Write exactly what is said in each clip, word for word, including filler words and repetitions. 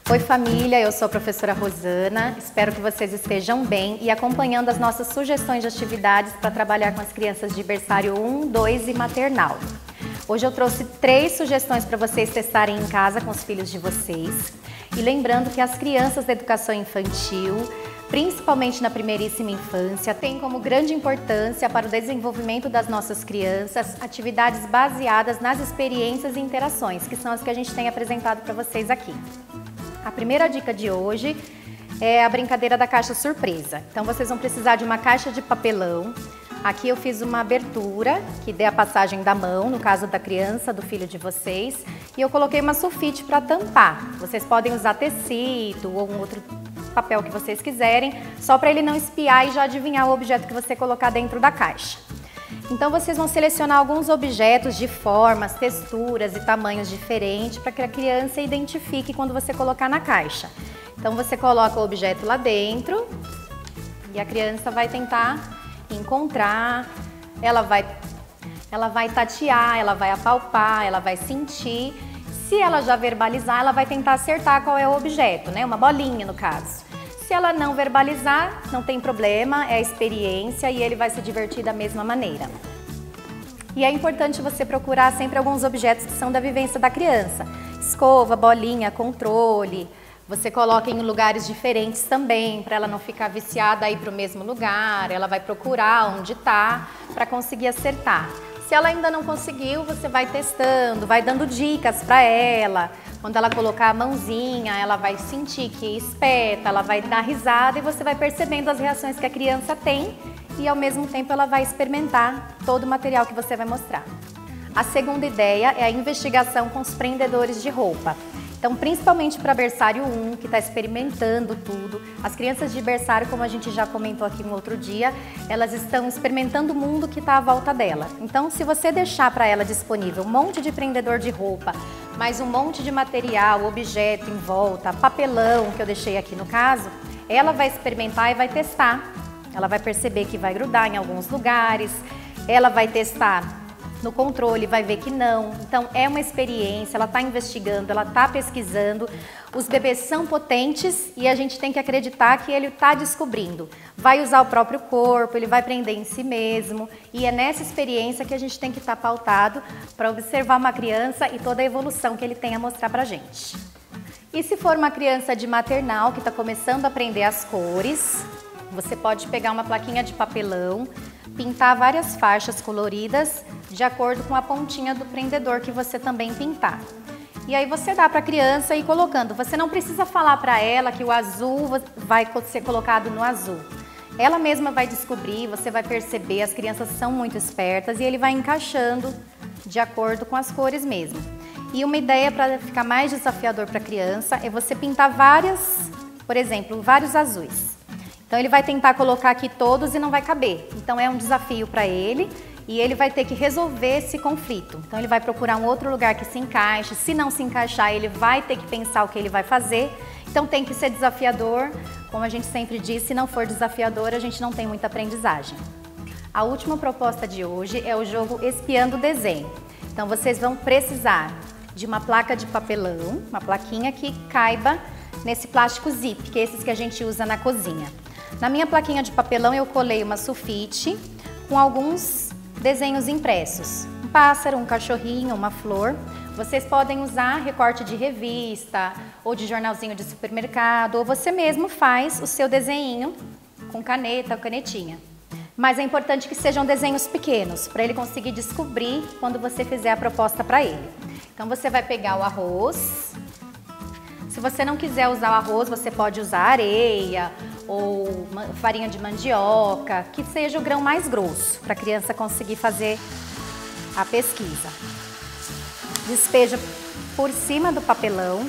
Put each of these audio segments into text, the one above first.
Oi família, eu sou a professora Rosana, espero que vocês estejam bem e acompanhando as nossas sugestões de atividades para trabalhar com as crianças de berçário um, dois e maternal. Hoje eu trouxe três sugestões para vocês testarem em casa com os filhos de vocês. E lembrando que as crianças da educação infantil, principalmente na primeiríssima infância, têm como grande importância para o desenvolvimento das nossas crianças atividades baseadas nas experiências e interações, que são as que a gente tem apresentado para vocês aqui. A primeira dica de hoje é a brincadeira da caixa surpresa. Então vocês vão precisar de uma caixa de papelão. Aqui eu fiz uma abertura que dê a passagem da mão, no caso da criança, do filho de vocês, e eu coloquei uma sulfite para tampar. Vocês podem usar tecido ou um outro papel que vocês quiserem, só para ele não espiar e já adivinhar o objeto que você colocar dentro da caixa. Então vocês vão selecionar alguns objetos de formas, texturas e tamanhos diferentes para que a criança identifique quando você colocar na caixa. Então você coloca o objeto lá dentro e a criança vai tentar encontrar, ela vai, ela vai tatear, ela vai apalpar, ela vai sentir. Se ela já verbalizar, ela vai tentar acertar qual é o objeto, né? Uma bolinha no caso. Se ela não verbalizar, não tem problema, é a experiência e ele vai se divertir da mesma maneira. E é importante você procurar sempre alguns objetos que são da vivência da criança. Escova, bolinha, controle. Você coloca em lugares diferentes também, para ela não ficar viciada a ir para o mesmo lugar. Ela vai procurar onde está para conseguir acertar. Se ela ainda não conseguiu, você vai testando, vai dando dicas para ela. Quando ela colocar a mãozinha, ela vai sentir que espeta, ela vai dar risada e você vai percebendo as reações que a criança tem e ao mesmo tempo ela vai experimentar todo o material que você vai mostrar. A segunda ideia é a investigação com os prendedores de roupa. Então, principalmente para berçário um, que está experimentando tudo, as crianças de berçário, como a gente já comentou aqui no outro dia, elas estão experimentando o mundo que está à volta dela. Então, se você deixar para ela disponível um monte de prendedor de roupa, mais um monte de material, objeto em volta, papelão, que eu deixei aqui no caso, ela vai experimentar e vai testar. Ela vai perceber que vai grudar em alguns lugares, ela vai testar no controle, vai ver que não. Então é uma experiência, ela está investigando, ela está pesquisando. Os bebês são potentes e a gente tem que acreditar que ele está descobrindo. Vai usar o próprio corpo, ele vai prender em si mesmo. E é nessa experiência que a gente tem que estar pautado para observar uma criança e toda a evolução que ele tem a mostrar para a gente. E se for uma criança de maternal que está começando a aprender as cores, você pode pegar uma plaquinha de papelão, pintar várias faixas coloridas de acordo com a pontinha do prendedor que você também pintar. E aí você dá para a criança ir colocando. Você não precisa falar para ela que o azul vai ser colocado no azul. Ela mesma vai descobrir, você vai perceber, as crianças são muito espertas e ele vai encaixando de acordo com as cores mesmo. E uma ideia para ficar mais desafiador para a criança é você pintar várias, por exemplo, vários azuis. Então ele vai tentar colocar aqui todos e não vai caber. Então é um desafio para ele e ele vai ter que resolver esse conflito. Então ele vai procurar um outro lugar que se encaixe. Se não se encaixar, ele vai ter que pensar o que ele vai fazer. Então tem que ser desafiador. Como a gente sempre diz, se não for desafiador, a gente não tem muita aprendizagem. A última proposta de hoje é o jogo Espiando o Desenho. Então vocês vão precisar de uma placa de papelão, uma plaquinha que caiba nesse plástico zip, que é esses que a gente usa na cozinha. Na minha plaquinha de papelão eu colei uma sulfite com alguns desenhos impressos. Um pássaro, um cachorrinho, uma flor. Vocês podem usar recorte de revista ou de jornalzinho de supermercado, ou você mesmo faz o seu desenho com caneta ou canetinha. Mas é importante que sejam desenhos pequenos, para ele conseguir descobrir quando você fizer a proposta para ele. Então você vai pegar o arroz. Se você não quiser usar o arroz, você pode usar areia ou farinha de mandioca, que seja o grão mais grosso, para a criança conseguir fazer a pesquisa. Despeja por cima do papelão.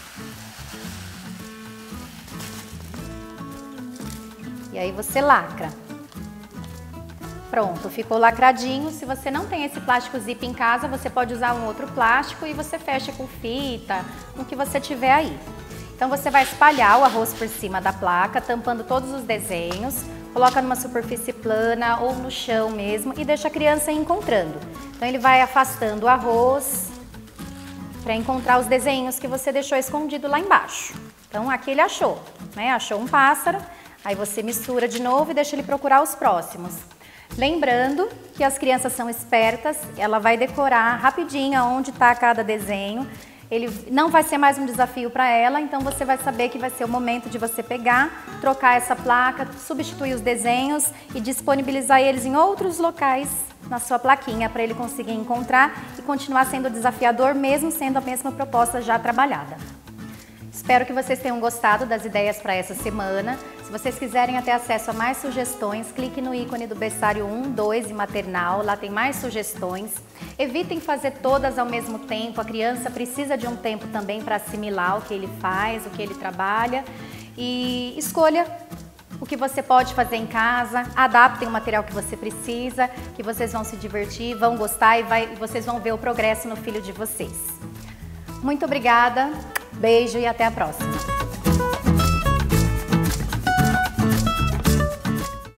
E aí você lacra. Pronto, ficou lacradinho. Se você não tem esse plástico zip em casa, você pode usar um outro plástico e você fecha com fita, com o que você tiver aí. Então você vai espalhar o arroz por cima da placa, tampando todos os desenhos, coloca numa superfície plana ou no chão mesmo e deixa a criança ir encontrando. Então ele vai afastando o arroz, para encontrar os desenhos que você deixou escondido lá embaixo. Então aqui ele achou, né? Achou um pássaro, aí você mistura de novo e deixa ele procurar os próximos. Lembrando que as crianças são espertas, ela vai decorar rapidinho aonde está cada desenho. Ele não vai ser mais um desafio para ela, então você vai saber que vai ser o momento de você pegar, trocar essa placa, substituir os desenhos e disponibilizar eles em outros locais na sua plaquinha para ele conseguir encontrar e continuar sendo desafiador, mesmo sendo a mesma proposta já trabalhada. Espero que vocês tenham gostado das ideias para essa semana. Se vocês quiserem ter acesso a mais sugestões, clique no ícone do berçário um, dois e maternal, lá tem mais sugestões. Evitem fazer todas ao mesmo tempo, a criança precisa de um tempo também para assimilar o que ele faz, o que ele trabalha. E escolha o que você pode fazer em casa, adaptem o material que você precisa, que vocês vão se divertir, vão gostar e, vai, e vocês vão ver o progresso no filho de vocês. Muito obrigada, beijo e até a próxima!